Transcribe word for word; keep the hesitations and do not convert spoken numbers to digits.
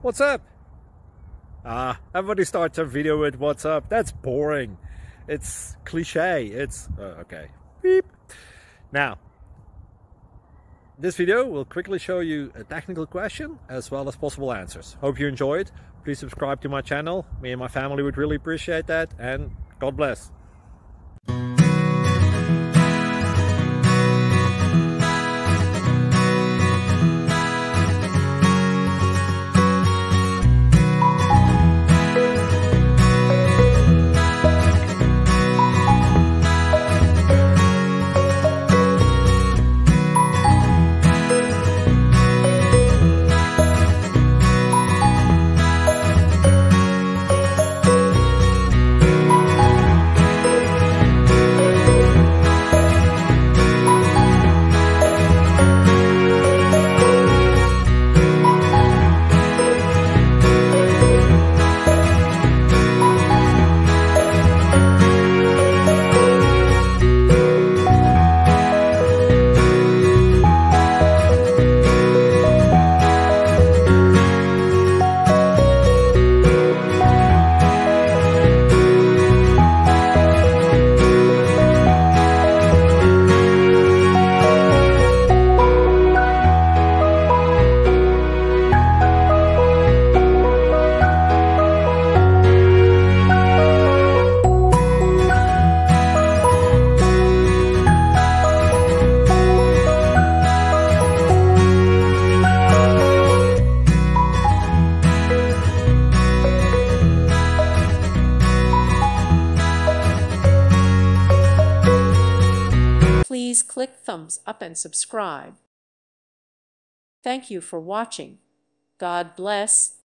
What's up? Ah, everybody starts a video with what's up. That's boring. It's cliche. It's uh, okay. Beep. Now, this video will quickly show you a technical question as well as possible answers. Hope you enjoyed. Please subscribe to my channel. Me and my family would really appreciate that, and God bless. Please click thumbs up and subscribe. Thank you for watching. God bless.